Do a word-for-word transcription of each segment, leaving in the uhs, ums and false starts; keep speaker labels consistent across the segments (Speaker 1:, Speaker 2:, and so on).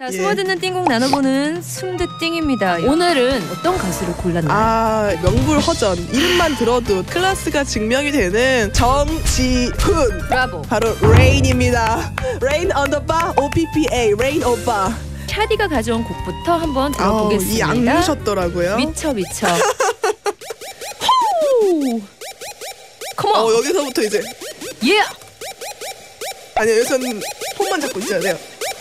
Speaker 1: 자,
Speaker 2: 예.
Speaker 1: 숨어듣는 띵곡 나눠보는 숨드띵입니다. 오늘은 어떤 가수를 골랐나요?
Speaker 2: 아, 명불허전. 이름만 들어도 클래스가 증명이 되는 정지훈.
Speaker 1: 브라보.
Speaker 2: 바로 레인입니다. 레인 언더바 오피피에이 레인 오빠.
Speaker 1: 샤디가 가져온 곡부터 한번 들어보겠습니다.
Speaker 2: 아우, 이 악뮤셨더라고요.
Speaker 1: 미쳐 미쳐. 호우. 컴온.
Speaker 2: 어, 여기서부터 이제
Speaker 1: 예.
Speaker 2: 아니, 여기서는 폰만 잡고 있어야 돼요.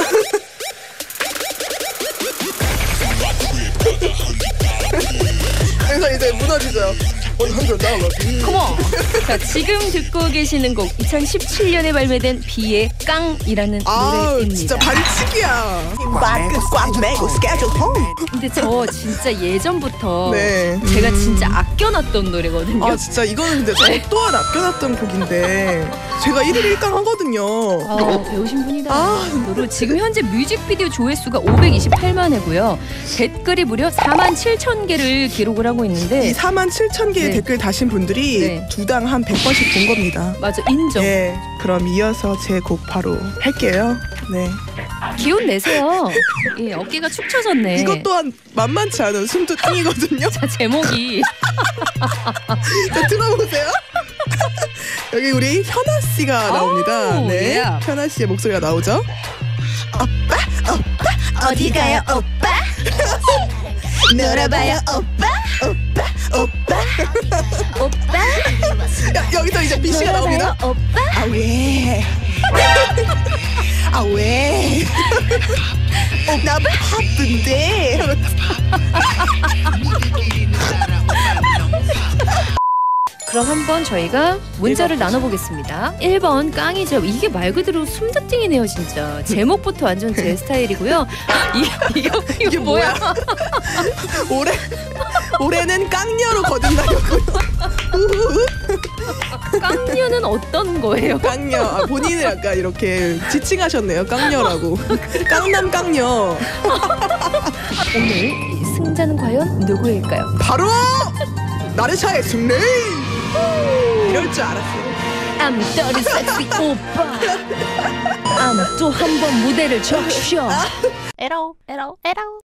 Speaker 2: 그래서 이제 무너지죠. 백 달러.
Speaker 1: 컴온. 자, 지금 듣고 계시는 곡 이천십칠 년에 발매된 비의 깡이라는
Speaker 2: 아,
Speaker 1: 노래입니다.
Speaker 2: 진짜 반칙이야. 꽉 메고 스케줄 홈.
Speaker 1: 근데 저 진짜 예전부터
Speaker 2: 네.
Speaker 1: 제가
Speaker 2: 음.
Speaker 1: 진짜 아껴놨던 노래거든요.
Speaker 2: 아, 진짜 이거는 근데 저 또한 아껴놨던 곡인데 제가 일 일 일 강 하거든요.
Speaker 1: 아, 배우신 분이다.
Speaker 2: 아.
Speaker 1: 정도로 지금 현재 뮤직비디오 조회수가 오백이십팔만 회고요. 댓글이 무려 사만 칠천 개를 기록을 하고 있는데
Speaker 2: 이 사만 칠천 개의
Speaker 1: 네.
Speaker 2: 댓글 다신 분들이
Speaker 1: 네.
Speaker 2: 두당 한 백 번씩 본 겁니다.
Speaker 1: 맞아, 인정.
Speaker 2: 네, 그럼 이어서 제 곡 바로 할게요. 네.
Speaker 1: 기운 내세요. 예, 어깨가 축 처졌네.
Speaker 2: 이것 또한 만만치 않은 숨도띵이거든요.
Speaker 1: 자, 제목이
Speaker 2: 자, 들어보세요. 여기 우리 현아 씨가 나옵니다.
Speaker 1: 오,
Speaker 2: 네,
Speaker 1: 예.
Speaker 2: 현아 씨의 목소리가 나오죠. 오빠, 오빠,
Speaker 1: 어디 가요,
Speaker 2: 오빠? 놀아봐요, 오빠, 오빠, 오빠.
Speaker 1: 오빠?
Speaker 2: 야, 여기서 이제 B 씨가 나옵니다.
Speaker 1: 놀아봐요, 오빠?
Speaker 2: 아, 왜? 아, 왜? 나 바쁜데.
Speaker 1: 그럼 한번 저희가 문자를 나눠보겠습니다. 일 번 깡이죠. 이게 말 그대로 숨드띵이네요, 진짜. 제목부터 완전 제 스타일이고요. 이, 이거, 이거
Speaker 2: 이게
Speaker 1: 뭐야?
Speaker 2: 올해 올해는 깡녀로 거듭나려고요.
Speaker 1: 깡녀는 어떤 거예요?
Speaker 2: 깡녀. 아, 본인을 약간 이렇게 지칭하셨네요. 깡녀라고. 깡남 깡녀.
Speaker 1: 오늘 이 승자는 과연 누구일까요?
Speaker 2: 바로 나르샤의 승리. 이럴 줄 알았어요.
Speaker 1: I'm dirty sexy 오빠. I'm 또 한 번 무대를 적셔. 에라오 에라오 에라오.